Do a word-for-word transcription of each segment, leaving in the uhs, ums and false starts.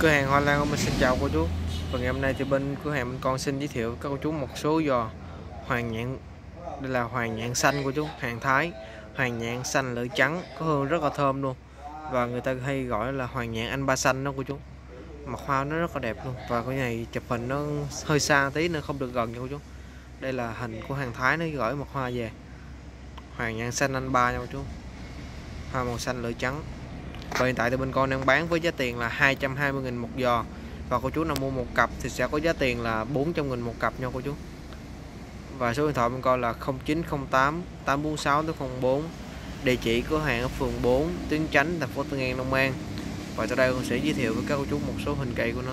Cửa hàng Hoa Lan mình xin chào cô chú. Và ngày hôm nay thì bên cửa hàng mình con xin giới thiệu với các cô chú một số giò hoàng nhạn. Đây là hoàng nhạn xanh cô chú, hàng Thái, hoàng nhạn xanh lưỡi trắng, có hương rất là thơm luôn. Và người ta hay gọi là hoàng nhạn anh ba xanh đó cô chú. Mặt hoa nó rất là đẹp luôn. Và cái này chụp hình nó hơi xa tí nên không được gần nha cô chú. Đây là hình của hàng Thái, nó gửi mặt hoa về. Hoàng nhạn xanh anh ba nha cô chú. Hoa màu xanh lưỡi trắng. Và hiện tại thì bên con đang bán với giá tiền là hai trăm hai mươi nghìn một giò. Và cô chú nào mua một cặp thì sẽ có giá tiền là bốn trăm nghìn một cặp nha cô chú. Và số điện thoại bên con là không chín không tám tám bốn sáu không bốn. Địa chỉ cửa hàng ở phường bốn, Tuyến Chánh, thành phố Tân An, Long An. Và sau đây con sẽ giới thiệu với các cô chú một số hình cây của nó.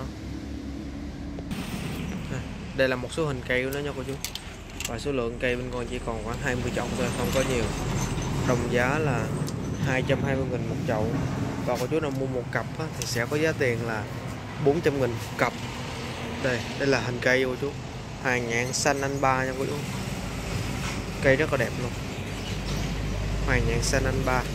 Đây là một số hình cây của nó nha cô chú. Và số lượng cây bên con chỉ còn khoảng hai mươi chậu thôi, không có nhiều. Đồng giá là hai trăm hai mươi nghìn một chậu. Và cô chú nào mua một cặp á, thì sẽ có giá tiền là bốn trăm nghìn một cặp. Đây, đây là hình cây cô chú. Hoàng nhạn xanh anh ba nha cô chú. Cây rất là đẹp luôn. Hoàng nhạn xanh anh ba.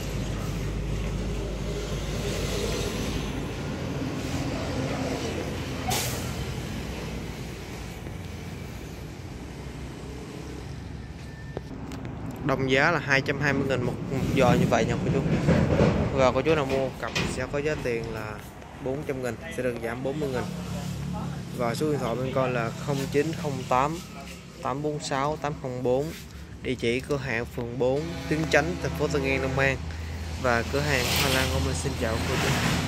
Đồng giá là hai trăm hai mươi nghìn một, một giò như vậy nha cô chú. Và cô chú nào mua một cặp thì sẽ có giá tiền là bốn trăm nghìn, sẽ được giảm bốn mươi nghìn. Và số điện thoại bên con là không chín không tám tám bốn sáu tám không bốn. Địa chỉ cửa hàng phường bốn, Tuyến Chánh, thành phố Tân An, Long An. Và cửa hàng Hoa Lan của mình xin chào cô chú.